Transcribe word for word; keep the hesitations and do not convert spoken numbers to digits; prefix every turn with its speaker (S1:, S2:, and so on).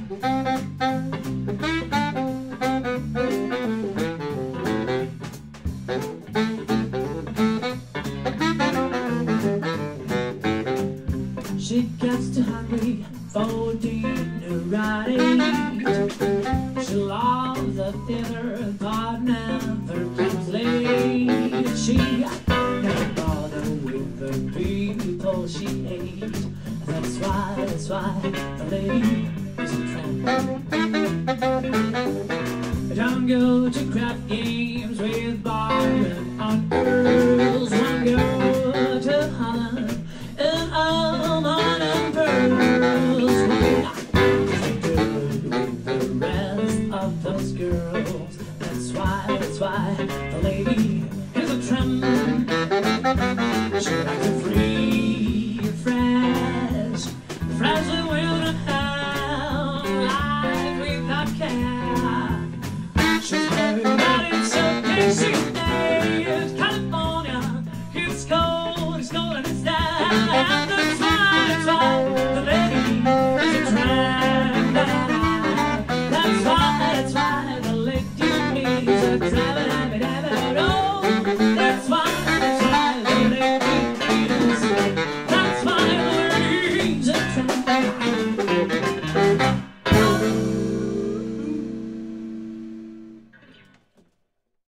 S1: She gets too hungry for dinner at eight. She loves the theater but never comes late. She never bothered with the people she hates. That's why, that's why the lady is a tramp. Don't go to crap games.